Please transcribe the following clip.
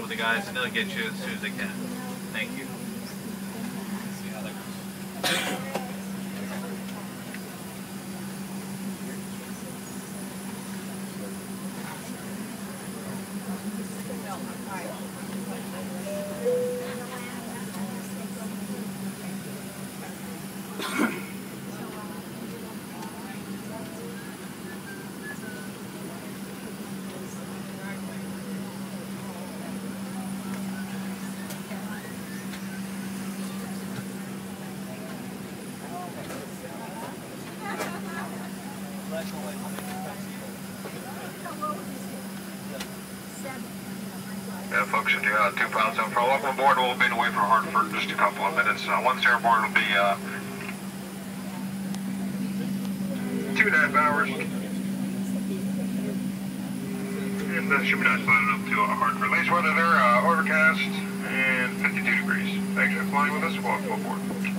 with the guys, and they'll get you as soon as they can. Thank you. See how that goes. Yeah, folks, if you 2 pounds on follow up on board, we'll be away from Hartford in just a couple of minutes. Once airborne, will be 2.5 hours. And that should be nice flying up to Hartford. Latest weather there, overcast and 52 degrees. Thanks for flying with us. Welcome aboard.